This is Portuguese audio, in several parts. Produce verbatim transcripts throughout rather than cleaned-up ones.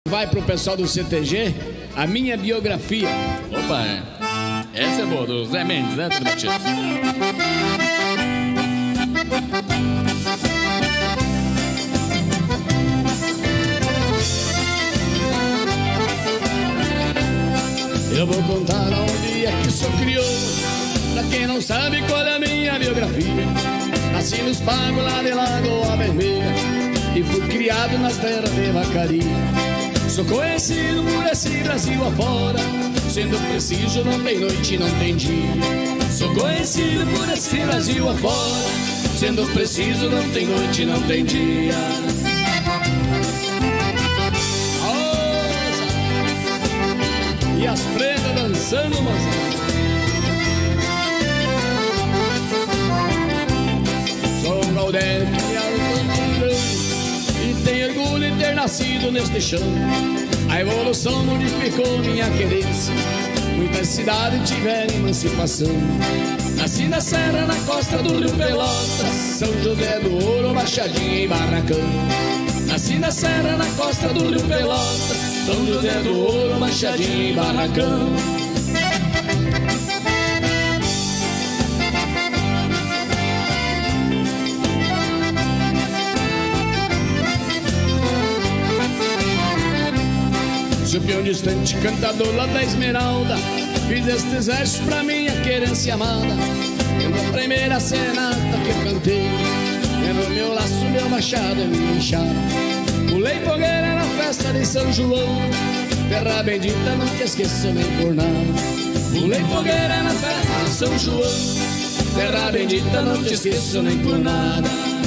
Vai pro pessoal do C T G, a minha biografia. Opa, é. Essa é boa, do Zé Mendes, né, tudo batido? Eu vou contar onde é que sou criou. Pra quem não sabe qual é a minha biografia, nasci nos pagos lá de Lagoa Vermelha e fui criado nas terras de vacaria. Sou conhecido por esse Brasil afora, sendo preciso não tem noite, não tem dia. Sou conhecido por esse Brasil afora, sendo preciso não tem noite, não tem dia. E as pretas dançando, moçada. Sou um gaudério criado no grande e tenho orgulho de ter nascido neste chão. A evolução modificou minha querência, muitas cidades tiveram emancipação. Nasci na serra, na costa do rio Pelotas, São José do Ouro, Machadinha e Barracão. Nasci na serra, na costa do rio Pelotas, São José do Ouro, Machadinha e Barracão. Sou peão distante, cantador lá da Esmeralda, fiz estes versos pra minha querência amada. Na primeira serenata que eu cantei, era o meu laço, meu machado e minha enxada. Pulei fogueira na festa de São João, terra bendita, não te esqueça nem por nada. Pulei fogueira na festa de São João, terra bendita, não te esqueça nem por nada.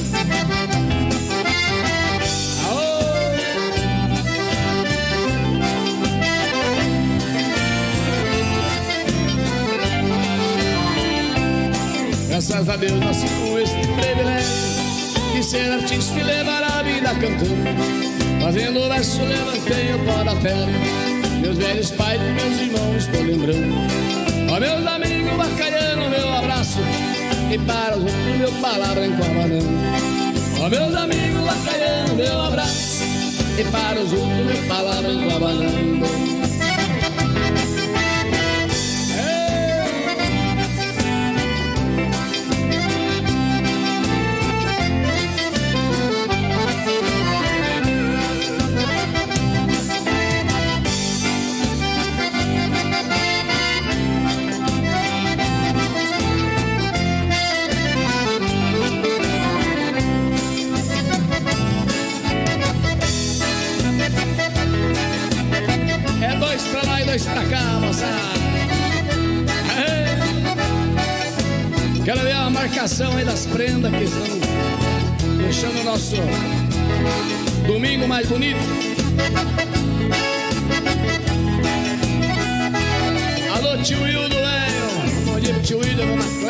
Graças a Deus nasci com este privilégio de ser artista e levar a vida cantando. Fazendo verso levantei o pó da terra, meus velhos pais e meus irmãos estou lembrando. Ó meus amigos bacalhano, meu abraço, e para os outros meu palavra em Guabanão. Ó meus amigos bacalhano, meu abraço, e para os outros meu palavra em Guabanão. Dois pra cá, moçada. É. Quero ver a marcação aí das prendas que estão deixando o nosso domingo mais bonito. Alô, tio Hildo, velho. Bom dia, tio Hildo.